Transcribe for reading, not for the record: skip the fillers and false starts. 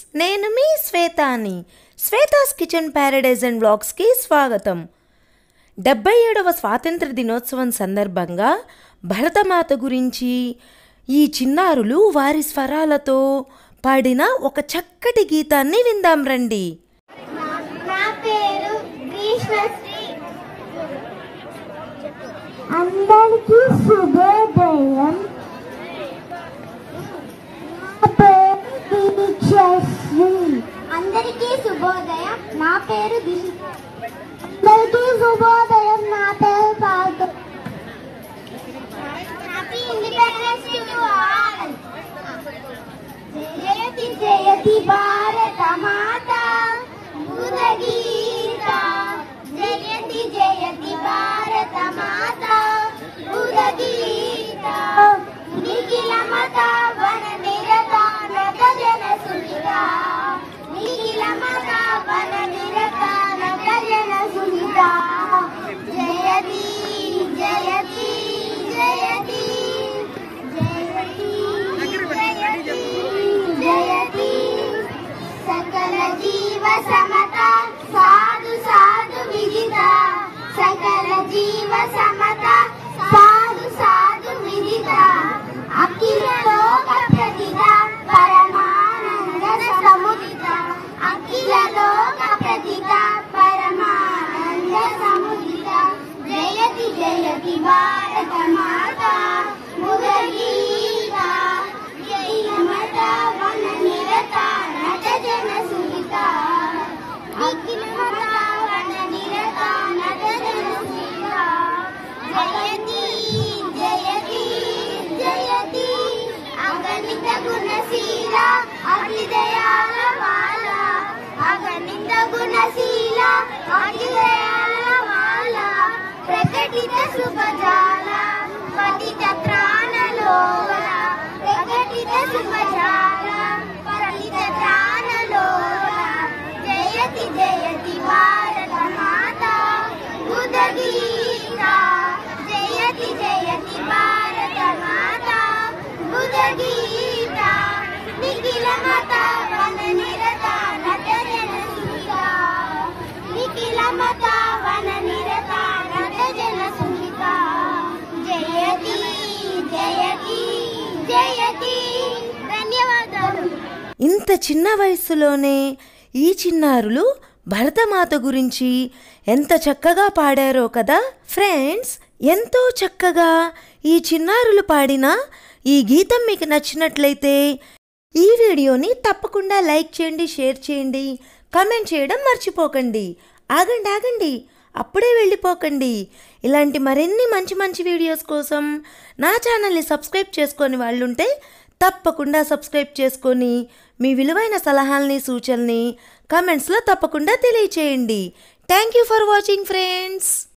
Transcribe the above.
నేను మీ శ్వేతాని. శ్వేతాస్ కిచెన్ ప్యారడైజ్ అండ్ వ్లాగ్స్కి స్వాగతం. 77వ స్వాతంత్ర దినోత్సవం సందర్భంగా భరతమాత గురించి ఈ చిన్నారులు వారి స్వరాలతో పాడిన ఒక చక్కటి గీతాన్ని విందాం రండి. నా పేరు గ్రీష్మశ్రీ. అందరికీ శుభోదయం. అందరికీ శుభోదయం. నా పేరు దీక్ష. అందరికీ శుభోదయం. నా పేరు Bhargav. Happy independence day to all. జయతి జయతి భారత మాత ఉదగీత. జయతి జయతి భారత మాత ఉదగీత. నిఖిల మత వన నిరత నత జన సునిత. నిఖిల మత వన నిరత నత జన సునిత. జయతి జయతి జయతి జయతి జయతి జయతి. సకల జీవ సమత సాధు సాధు విదిత. సకల జీవ సమత సాధు సాధు విదిత. అఖిల లోక ప్రతిత పరమానంద సముదిత. అఖిల లోక ప్రతిత పరమానంద సముదిత. జయతి జయతి భారత మాత ముదగీత. జయ మత వన నిరత నట జన సునిత. అఖిల మత వన నిరత నట జన సునిత. జయతి జయతి జయతి. అగణిత గుణశీల అతిదయాల మాల. అగణిత గుణశీల అతిదయాల మాల. ప్రకటిత శుభజాల పతిత త్రాణలోల. ప్రకటిత శుభజాల పతిత త్రాణలోల. జయతి జయతి భారత మాత ఉదగీత. జయతి జయతి భారత మాత ఉదగీత. నిఖిల మత వన నిరత నట జన సునిత. నిఖిల మత వన నిరత నట జన సునిత. జయతి జయతి జయతి. ధన్యవాదాలు. ఇంత చిన్న వయసులోనే ఈ చిన్నారులు భరతమాత గురించి ఎంత చక్కగా పాడారో కదా ఫ్రెండ్స్. ఎంతో చక్కగా ఈ చిన్నారులు పాడిన ఈ గీతం మీకు నచ్చినట్లయితే ఈ వీడియోని తప్పకుండా లైక్ చేయండి, షేర్ చేయండి, కామెంట్ చేయడం మర్చిపోకండి. ఆగండి ఆగండి, అప్పుడే వెళ్ళిపోకండి. ఇలాంటి మరిన్ని మంచి మంచి వీడియోస్ కోసం నా ఛానల్ని సబ్స్క్రైబ్ చేసుకొని వాళ్ళుంటే తప్పకుండా సబ్స్క్రైబ్ చేసుకొని మీ విలువైన సలహాలని సూచనల్ని కామెంట్స్లో తప్పకుండా తెలియచేయండి. Thank you for watching friends.